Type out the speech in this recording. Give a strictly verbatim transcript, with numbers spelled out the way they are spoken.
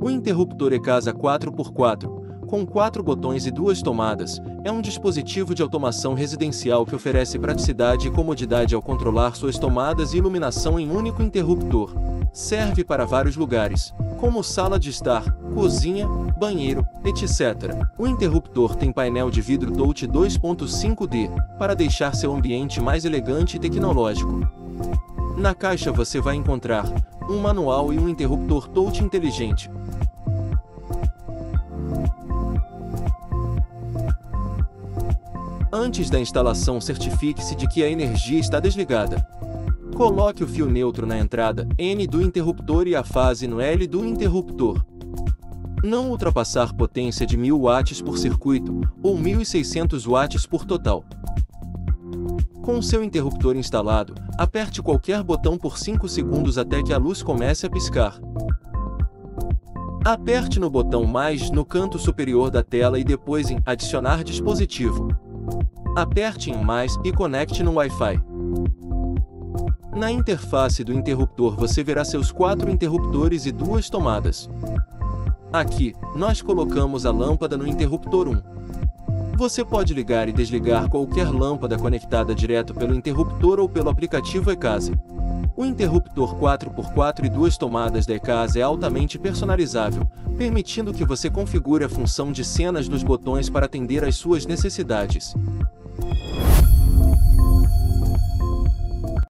O interruptor E-Casa quatro por quatro, com quatro botões e duas tomadas, é um dispositivo de automação residencial que oferece praticidade e comodidade ao controlar suas tomadas e iluminação em um único interruptor. Serve para vários lugares, como sala de estar, cozinha, banheiro, etcétera. O interruptor tem painel de vidro touch dois ponto cinco D, para deixar seu ambiente mais elegante e tecnológico. Na caixa você vai encontrar um manual e um interruptor touch inteligente. Antes da instalação, certifique-se de que a energia está desligada. Coloque o fio neutro na entrada N do interruptor e a fase no L do interruptor. Não ultrapassar potência de mil watts por circuito, ou mil e seiscentos watts por total. Com seu interruptor instalado, aperte qualquer botão por cinco segundos até que a luz comece a piscar. Aperte no botão mais no canto superior da tela e depois em Adicionar dispositivo. Aperte em Mais e conecte no Wi-Fi. Na interface do interruptor você verá seus quatro interruptores e duas tomadas. Aqui, nós colocamos a lâmpada no interruptor um. Você pode ligar e desligar qualquer lâmpada conectada direto pelo interruptor ou pelo aplicativo E-Casa. O interruptor quatro por quatro e duas tomadas da E-Casa é altamente personalizável, permitindo que você configure a função de cenas dos botões para atender às suas necessidades.